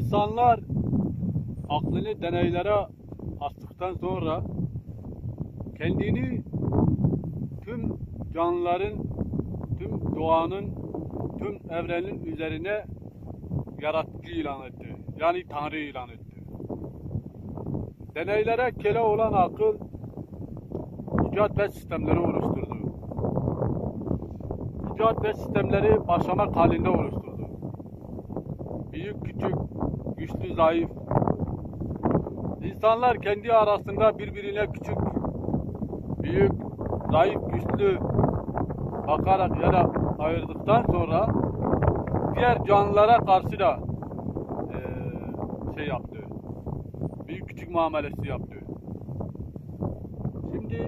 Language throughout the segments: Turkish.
İnsanlar aklını deneylere astıktan sonra kendini tüm canlıların, tüm doğanın, tüm evrenin üzerine yaratıcı ilan etti. Yani Tanrı ilan etti. Deneylere köle olan akıl icat ve sistemleri oluşturdu. İcat ve sistemleri başlamak halinde oluşturdu. Büyük, küçük, güçlü, zayıf. İnsanlar kendi arasında birbirine küçük, büyük, zayıf, güçlü bakarak ya da ayırdıktan sonra diğer canlılara karşı da yaptı. Büyük küçük muamelesi yaptı. Şimdi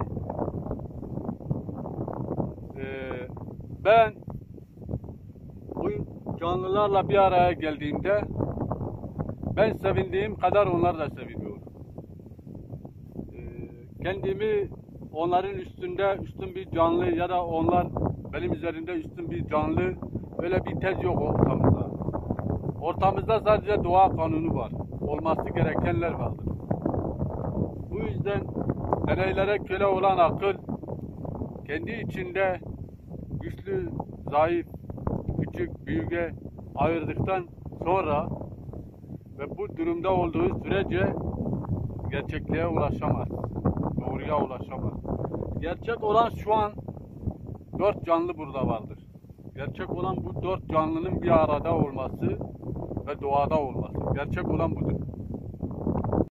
ben bu canlılarla bir araya geldiğimde ben sevindiğim kadar onlar da seviniyor. Kendimi onların üstünde üstün bir canlı ya da onlar benim üzerimde üstün bir canlı, öyle bir tez yok ortamızda. Ortamızda sadece doğa kanunu var. Olması gerekenler vardır. Bu yüzden deneylere köle olan akıl kendi içinde güçlü, zayıf, küçük, büyüğe ayırdıktan sonra ve bu durumda olduğu sürece gerçekliğe ulaşamaz. Doğruya ulaşamaz. Gerçek olan şu an 4 canlı burada vardır. Gerçek olan bu 4 canlının bir arada olması ve doğada olması. Gerçek olan budur.